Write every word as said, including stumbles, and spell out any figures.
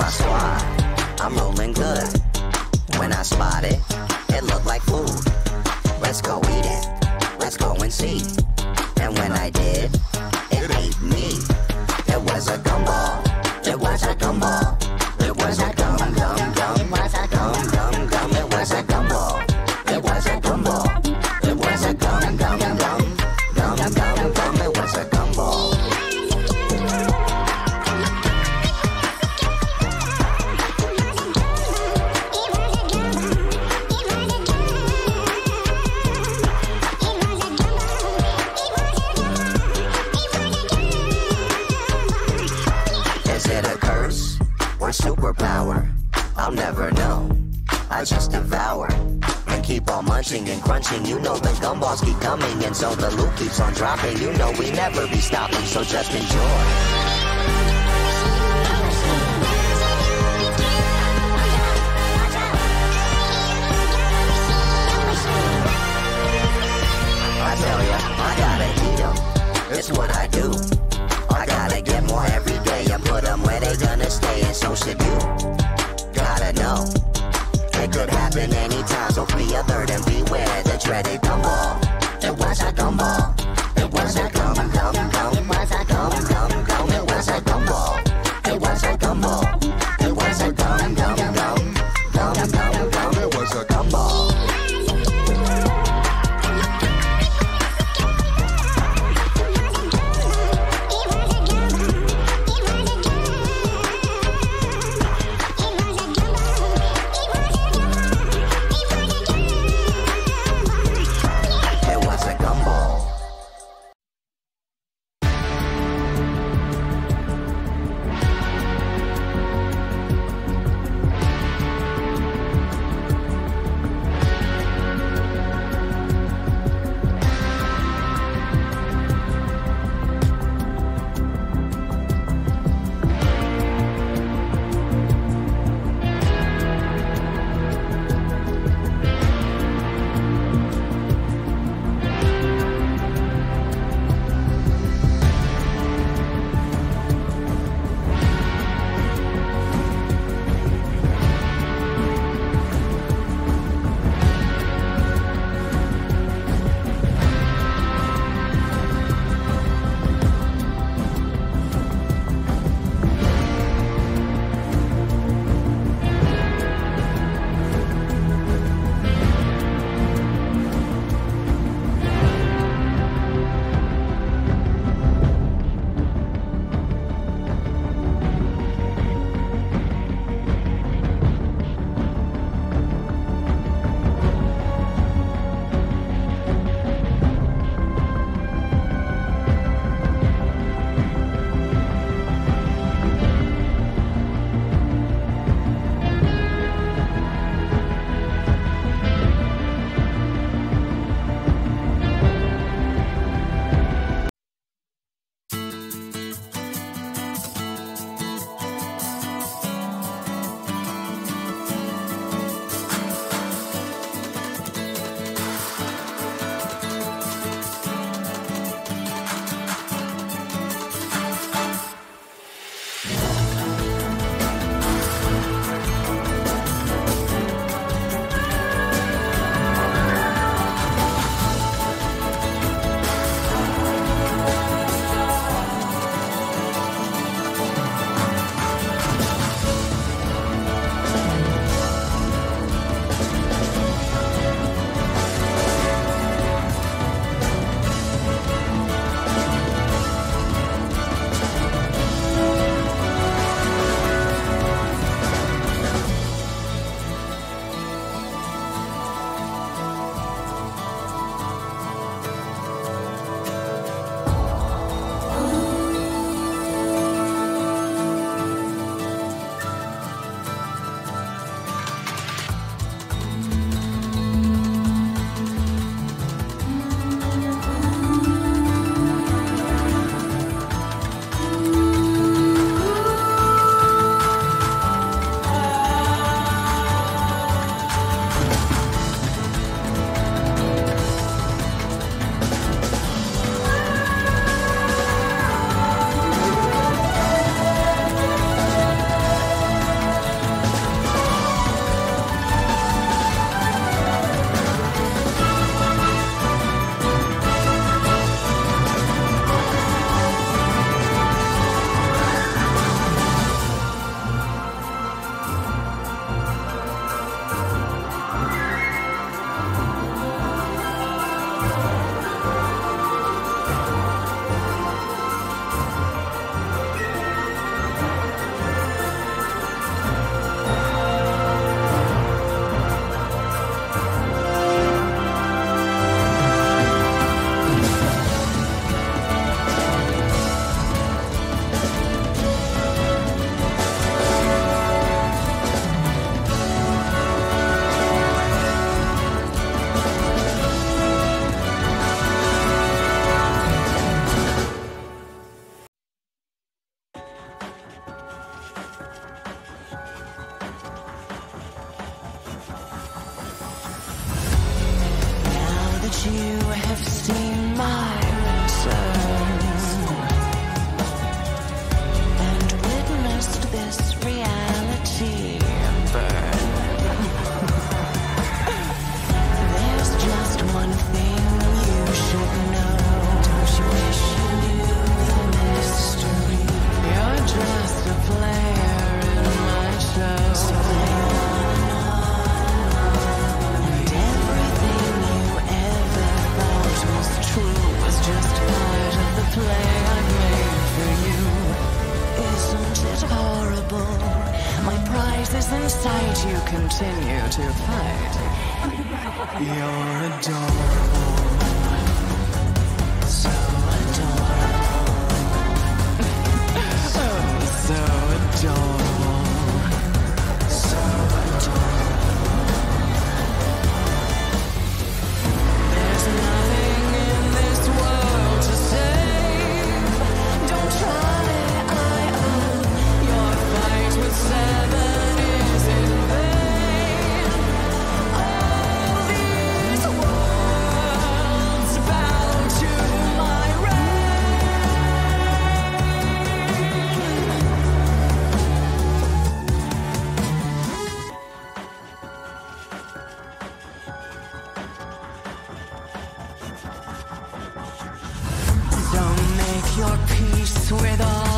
my squad. I'm rolling good. When I spot it, it looked like food. Let's go eat it. Let's go and see. And when I did, it ate me. It was a gumball. It was a gumball. It was a gum gum gum. It was a gum gum gum. It was a gumball. It was a gumball. It was a gum gum gum. Gum gum gum. It was a gumball. Is it a curse or superpower? I'll never know. I just devour and keep on munching and crunching. You know the gumballs keep coming, and so the loot keeps on dropping. You know we never be stopping, so just enjoy. I tell ya, I gotta eat 'em. It's what I do. I gotta get more every day and put 'em where they gonna stay, and so should you. Gotta know. It could happen anytime, so be alert and beware the dreaded gumball. It was a gumball. It was a gum gum gum. It was a gum gum gum. It was a gumball. It was a gumball. It was a gum gum gum. Gum gum gum. It was a gumball. adorable. My prize is inside you, continue to fight. You're adorable. So adorable. Oh, so adorable. So adorable. There's nothing in this world to save. Don't try, I own. Your fight with seven is in vain. All these worlds bow to my reign. So make your peace with all